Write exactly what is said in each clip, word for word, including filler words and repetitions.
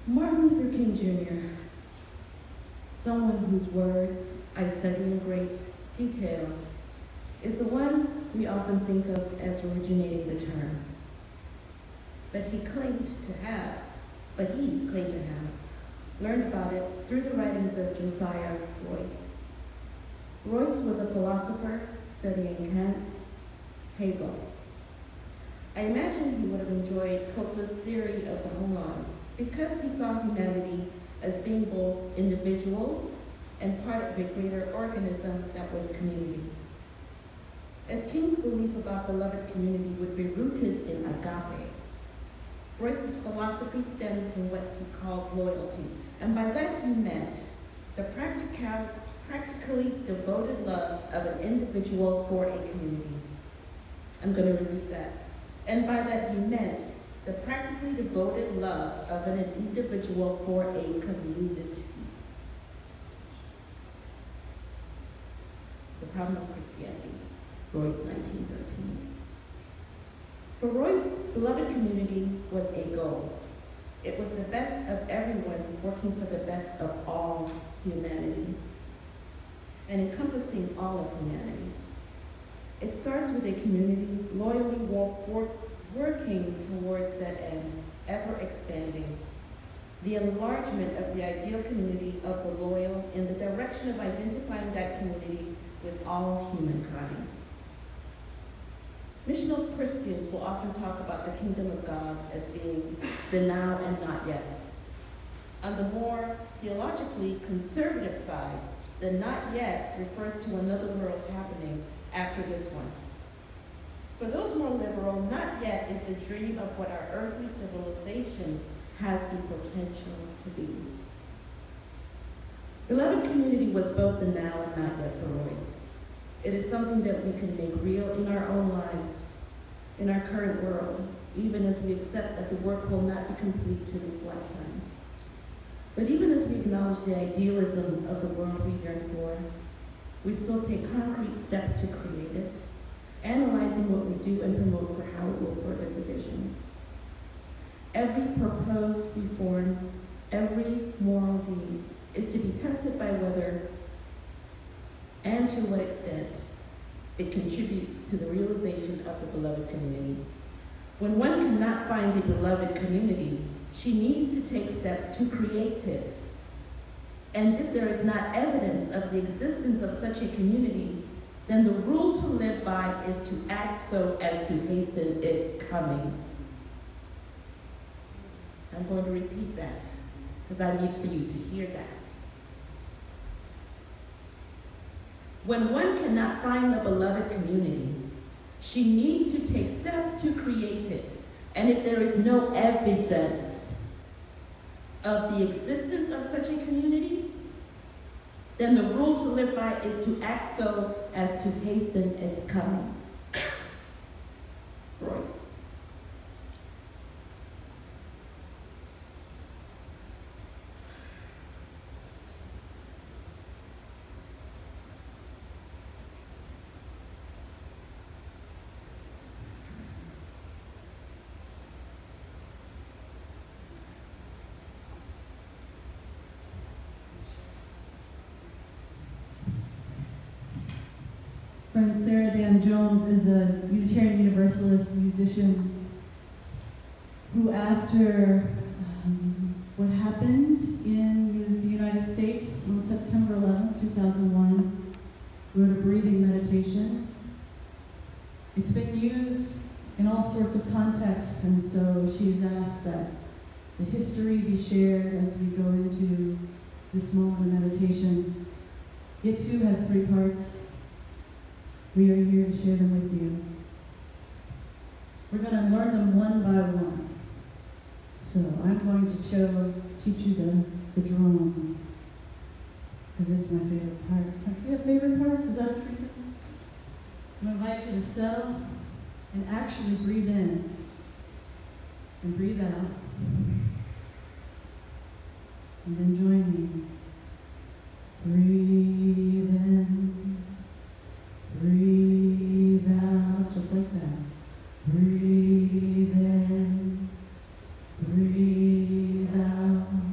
Martin Luther King Junior, someone whose words I study in great detail, is the one we often think of as originating the term. But he claimed to have, but he claimed to have, learned about it through the writings of Josiah Royce. Royce was a philosopher studying Kant, Hegel. I imagine he would have enjoyed Copeland's theory of the holon because he saw humanity as being both individual and part of a greater organism that was community. As King's belief about beloved community would be rooted in agape, Royce's philosophy stemmed from what he called loyalty, and by that he meant the practical, practically devoted love of an individual for a community. I'm going to repeat that. And by that he meant the practically devoted love of an individual for a community. The problem of Christianity, Royce, nineteen thirteen. For Royce, beloved community was a goal. It was the best of everyone working for the best of all humanity and encompassing all of humanity. It starts with a community loyally walk, work, working towards that end, ever expanding. The enlargement of the ideal community of the loyal in the direction of identifying that community with all humankind. Missional Christians will often talk about the kingdom of God as being the now and not yet. On the more theologically conservative side, the not yet refers to another world happening after this one. For those more liberal, not yet is the dream of what our earthly civilization has the potential to be. Beloved community was both the now and not yet for Royce. It is something that we can make real in our own lives, in our current world, even as we accept that the work will not be complete to this lifetime. But even as we acknowledge the idealism of the world we yearn for, we still take concrete steps to create it, analyzing what we do and promote for how it will further the vision. Every proposed reform, every moral deed is to be tested by whether and to what extent it contributes to the realization of the beloved community. When one cannot find the beloved community, she needs to take steps to create it. And if there is not evidence of the existence of such a community, then the rule to live by is to act so as to hasten its coming. I'm going to repeat that because I need for you to hear that. When one cannot find the beloved community, she needs to take steps to create it. And if there is no evidence of the existence of such a community, then the rule to live by is to act so as to hasten its coming. Royce. Friend Sarah Dan Jones is a Unitarian Universalist musician who, after um, what happened in the United States on September eleventh, two thousand one, wrote a breathing meditation. It's been used in all sorts of contexts, and so she's asked that the history be shared as we go into this moment of meditation. It too has three parts. We are here to share them with you. We're going to learn them one by one. So I'm going to show, teach you the, the drum, because it's my favorite part. Do you have favorite parts? Is that true? I'm going to invite you to settle and actually breathe in and breathe out. And then join me. Breathe in. Breathe out, just like that. Breathe in, breathe out.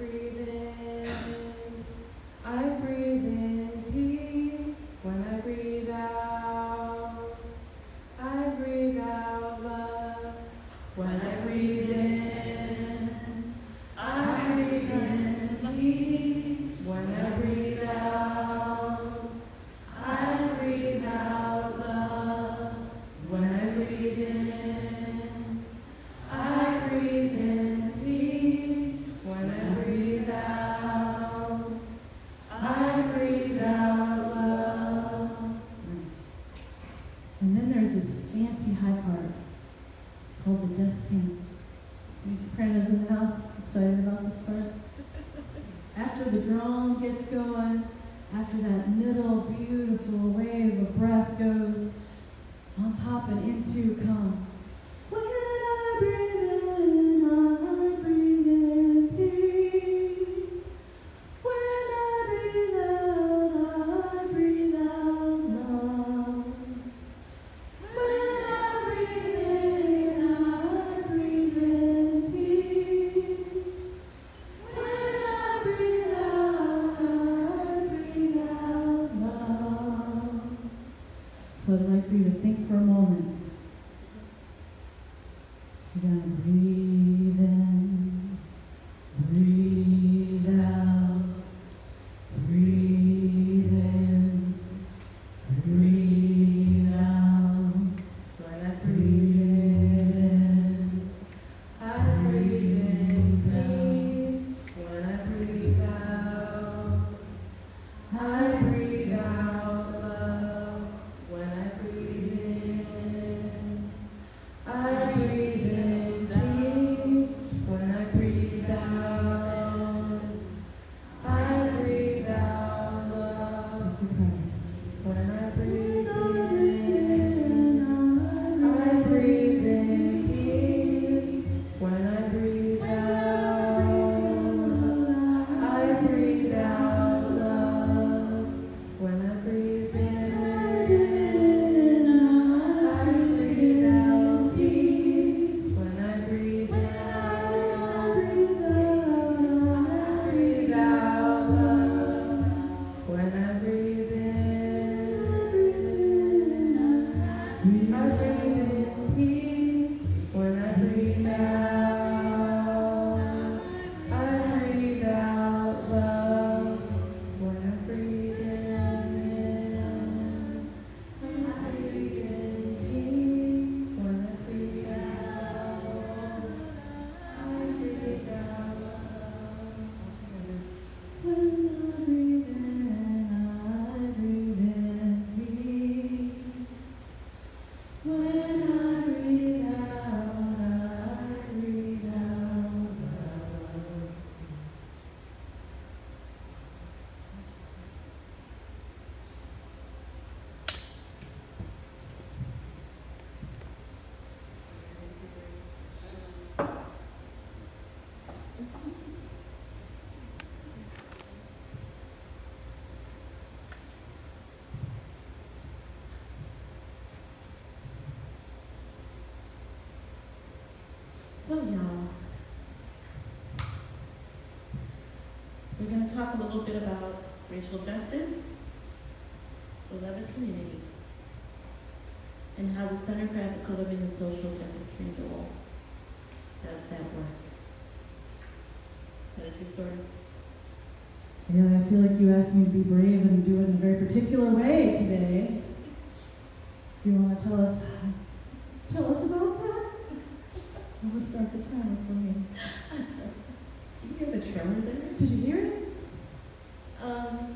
breathe in, I breathe in peace. When I breathe out, I breathe out love. When I breathe in, I breathe in peace. When I breathe out, I breathe out love. When I breathe in, I breathe in peace. When I breathe out, I breathe out love. And then there's this fancy high part called the death camp. You sopranos in the house excited about this part? After the drum gets going, after that middle beautiful wave of breath goes, on top and into comes, when I breathe in, I breathe in peace. When I breathe out, I breathe out love. When I breathe in, I breathe in peace. When I breathe out, I breathe out love. So I'd like for you to think for a moment. You're going to breathe in, breathe out, breathe in, breathe out. When I breathe in, I breathe in peace. When I breathe out, I breathe out love. When I breathe in, I breathe in peace. When I breathe out, I breathe out love. When I breathe in, I breathe in peace. When I breathe out, I breathe out love. When I breathe in, I breathe out peace. When I breathe out, I breathe out love. When I breathe in, I breathe in peace. When I breathe out, I breathe out love. When I breathe in, I breathe in peace. When I breathe out, I breathe out love. When I breathe in, I breathe in peace. When I breathe out, I breathe out love. So y'all, we're going to talk a little bit about racial justice, beloved community, and how the Center for Ethical Living and Social Justice Renewal does that work. That is your story. Yeah, I feel like you asked me to be brave and do it in a very particular way today. Do you want to tell us, tell us about that? We'll start the timer for me. Did you hear the tremor there? Did you hear it? Um,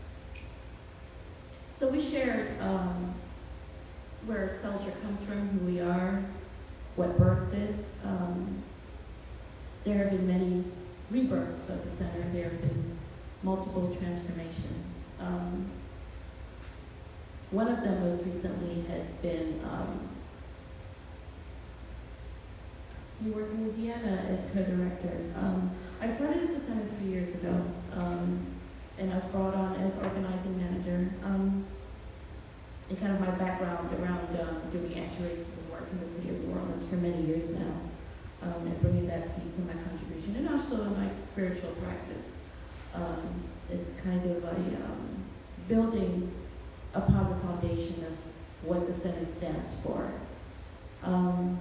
so we shared um, where culture comes from, who we are, what birthed it. Um, there have been many rebirths of the center. There have been multiple transformations. Um, one of them most recently has been um, me working with Deanna as co-director. Um, I started at the center three years ago, um, and I was brought on as organizing manager. Um, and kind of my background around um, doing actuary work in the city of New Orleans for many years now. um, and bringing that piece in my contribution, and also in my spiritual practice. Um, it's kind of a um, building upon the foundation of what the center stands for. Um,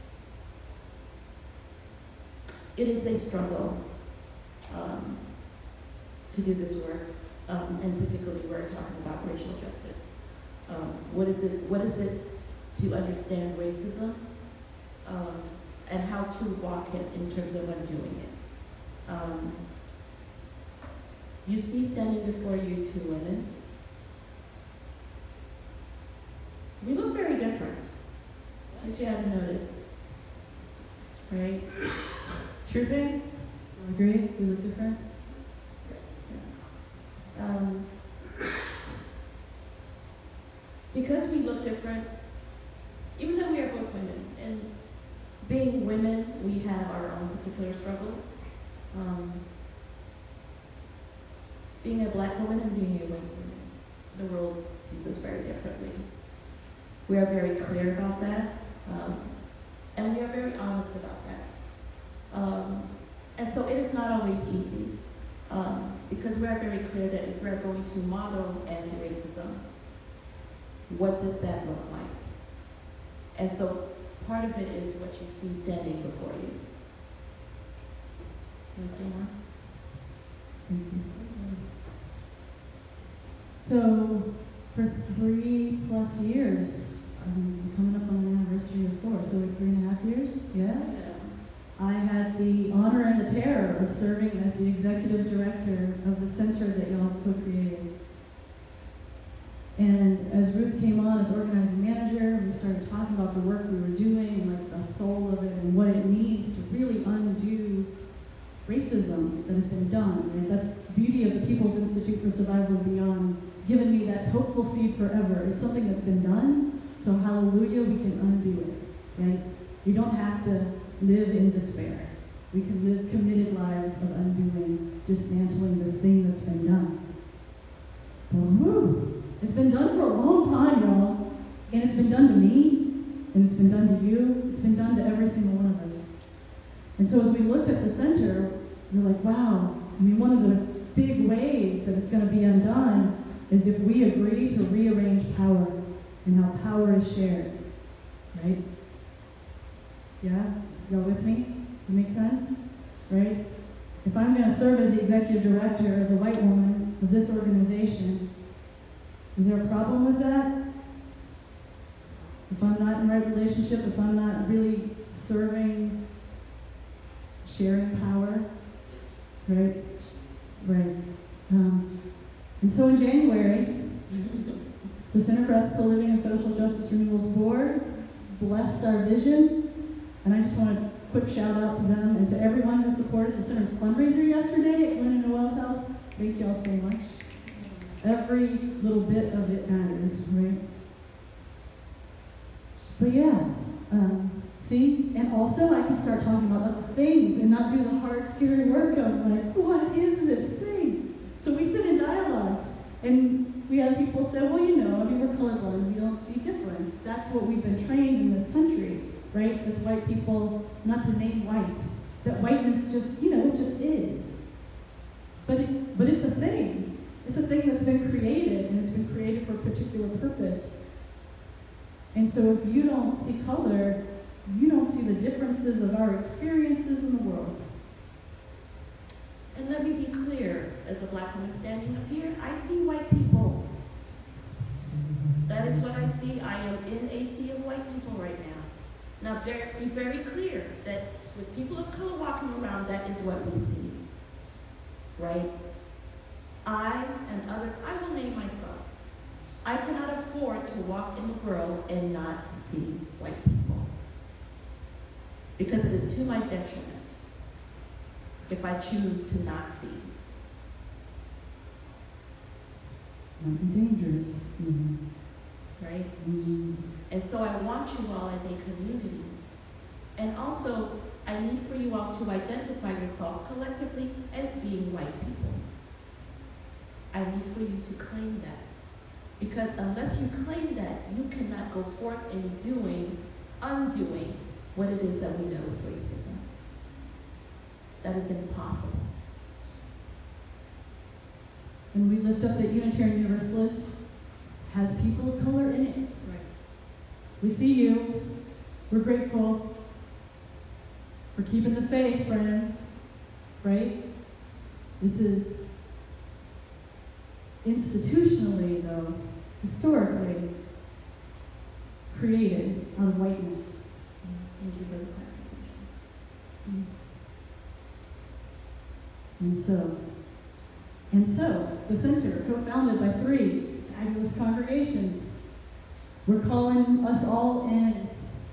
it is a struggle um, to do this work, um, and particularly we're talking about racial justice. Um, what is it? What is it to understand racism, um, and how to walk it in terms of undoing it? Um, you see standing before you two women. We look very different, as you haven't noticed, right? True thing? Agree? We look different? Yeah. Um, because we look different, even though we are both women, and being women, we have our own particular struggles. Um, being a black woman and being a white woman, the world sees us very differently. We are very clear about that, um, and we are very honest about that. Um, and so it is not always easy, um, because we are very clear that if we are going to model anti-racism, what does that look like? And so part of it is what you see standing before you. Can you say more? So, for three plus years, um, coming up on the anniversary of four, so like three and a half years, yeah? Yeah. I had the honor and the terror of serving as the executive director of the center that y'all co-created. And as Ruth came on as organizing manager, we started talking about the work we were doing and like the soul of it and what it means to really undo racism that has been done. Right? That's the beauty of the People's Institute for Survival and Beyond, giving me that hopeful seed forever. It's something that's been done, so hallelujah, we can undo it. Right? We don't have to live in despair. We can live committed lives of undoing, dismantling this thing that's been done. Woo! It's been done for a long time, y'all. And it's been done to me, and it's been done to you, it's been done to every single one of us. And so as we looked at the center, we're like, wow, I mean, one of the big ways that it's going to be undone is if we agree to rearrange power and how power is shared, right? Yeah? Y'all with me? Does it make sense? Right? If I'm going to serve as the executive director as a white woman of this organization, is there a problem with that? If I'm not in the right relationship, if I'm not really serving, sharing power, right? Right. Um, and so in January, the Center for Ethical Living and Social Justice Renewal's board blessed our vision, and I just want to quick shout out to them and to everyone who supported the Center's fundraiser yesterday at Glenn and Noel's house. Thank you all so much. Every little bit of it matters, right? But yeah, um, see, and also I can start talking about other things and not do the hard, scary work of like, what is this thing? So we sit in dialogue, and we have people say, well, you know, I mean, we're colorblind, we don't see difference. That's what we've been trained in this country, right? As white people, not to name white, that whiteness just, you know, it just is. But it, but it's a thing. It's a thing that's been created, and it's been created for a particular purpose. And so if you don't see color, you don't see the differences of our experiences in the world. And let me be clear, as a black woman standing up here, I see white people. That is what I see. I am in a sea of white people right now. Now, very, be very clear that with people of color walking around, that is what we see. Right? I and others, I will name myself. I cannot afford to walk in the world and not see white people. Because it is to my detriment if I choose to not see. Might be dangerous. Mm-hmm. Right? Mm-hmm. And so I want you all as a community. And also, I need for you all to identify yourself collectively as being white people. I need for you to claim that. Because unless you claim that, you cannot go forth in doing, undoing what it is that we know is racism. That is impossible. And we lift up that Unitarian Universalist has people of color in it. Right. We see you. We're grateful for keeping the faith, friends. Right? This is institutionally, though, historically, created out of whiteness. Thank you for the clarification. And so, and so, the center, co-founded by three fabulous congregations, we're calling us all in.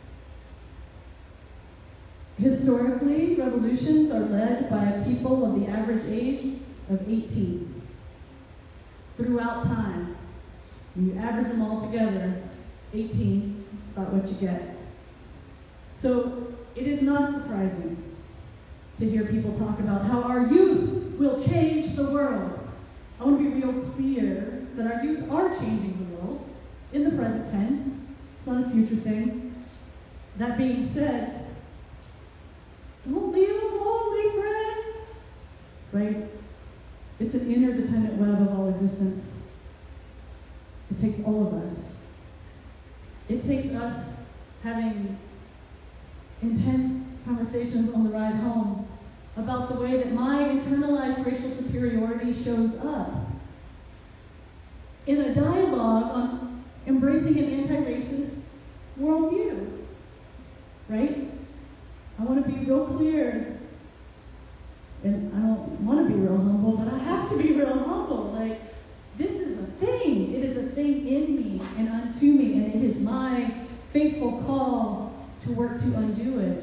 Historically, revolutions are led by a people of the average age of eighteen. Throughout time, when you average them all together, eighteen is about what you get. So it is not surprising to hear people talk about how our youth will change the world. I want to be real clear that our youth are changing the world in the present tense. It's not a future thing. That being said, don't leave them lonely, friends. Right? It's an interdependent web of all existence. It takes all of us. It takes us having intense conversations on the ride home about the way that my internalized racial superiority shows up in a dialogue on embracing an anti-racist worldview. Right? I want to be real clear, and I don't want to be real humble, but I have to be real humble. Like, this is a thing. It is a thing in me and unto me, and it is my faithful call to work to undo it.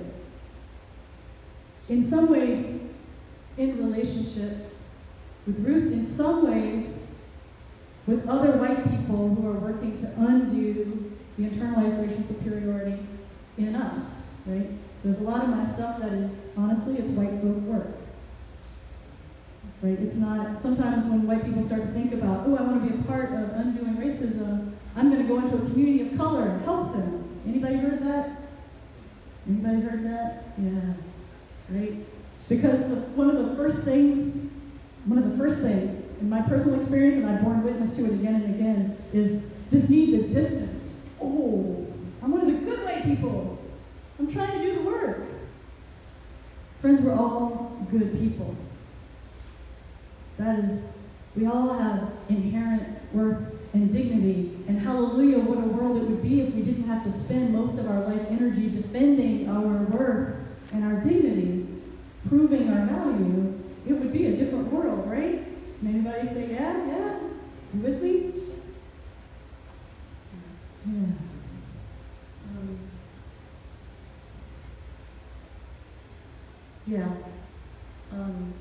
In some ways, in relationship with Ruth, in some ways, with other white people who are working to undo the internalized racial superiority in us, right? There's a lot of my stuff that is, honestly, it's white folk work. Right? It's not, sometimes when white people start to think about, oh, I want to be a part of undoing racism, I'm going to go into a community of color and help them. Anybody heard that? Anybody heard that? Yeah. Right? Because the, one of the first things, one of the first things, in my personal experience, and I've borne witness to it again and again, is this need, this distance. Oh, I'm one of the good white people. I'm trying to do the work. Friends, we're all good people. That is, we all have inherent worth and dignity. And hallelujah, what a world it would be if we didn't have to spend most of our life energy defending our worth and our dignity, proving our value. It would be a different world, right? Can anybody say, yeah, yeah? You with me? Yeah. Um, yeah. Um,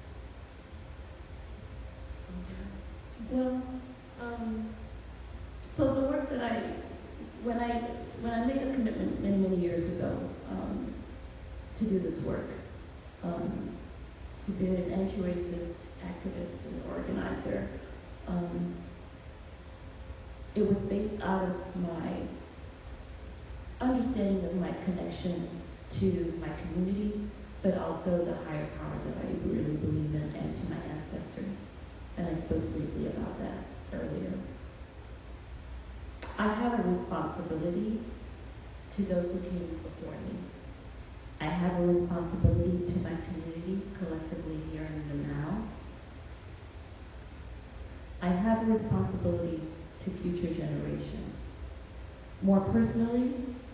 well, um, so the work that I, when I, when I made a commitment many, many years ago um, to do this work, um, to be an anti-racist activist and organizer, um, it was based out of my understanding of my connection to my community, but also the higher power that I really believe in, and to my ancestors. And I spoke briefly about that earlier. I have a responsibility to those who came before me. I have a responsibility to my community, collectively here in the now. I have a responsibility to future generations. More personally,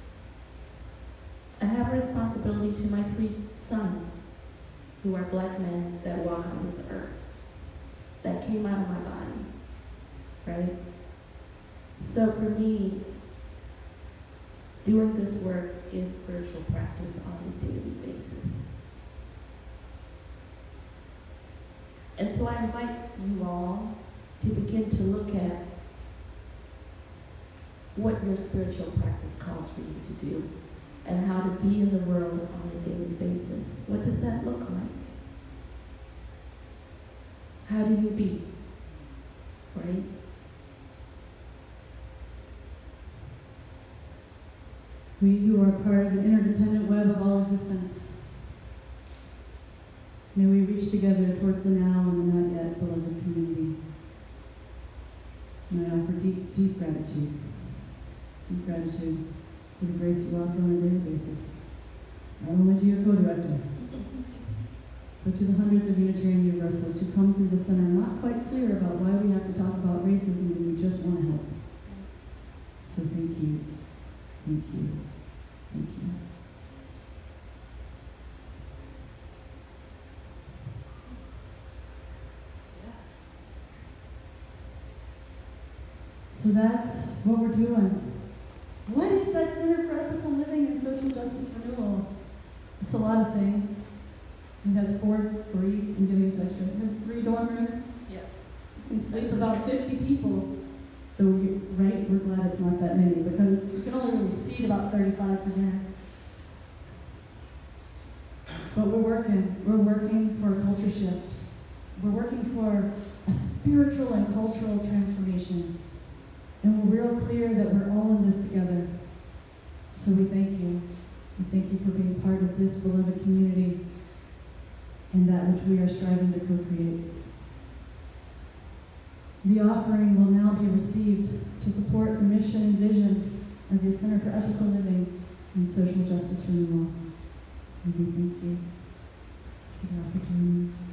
I have a responsibility to my three sons, who are black men that walk on this earth, that came out of my body, right? So for me, doing this work is spiritual practice on a daily basis. And so I invite you all to begin to look at what your spiritual practice calls for you to do, and how to be in the world on a daily basis. What does that look like? How do you be? Right? We who are part of an interdependent web of all existence. May we reach together towards the now and the not yet, beloved community. And I offer deep, deep gratitude. Deep gratitude for the grace you offer on a daily basis. Not only to your co-director, but to the hundreds of Unitarian Universalists who come through the center not quite clear about why we have to talk about racism and we just want to help. So thank you. Thank you. Thank you. So that's what we're doing. What is that Center for Ethical Living and Social Justice Renewal? It's a lot of things. It has four free, I'm giving this extra. It has three dorm rooms. Yes. You can sleep about fifty people. So, we, right, we're glad it's not that many because you can only really seat about thirty-five percent. But we're working. We're working for a culture shift. We're working for a spiritual and cultural transformation. And we're real clear that we're all in this together. So we thank you. We thank you for being part of this beloved community and that which we are striving to co-create. The offering will now be received to support the mission and vision of your Center for Ethical Living and Social Justice Renewal. And we thank you for the opportunity.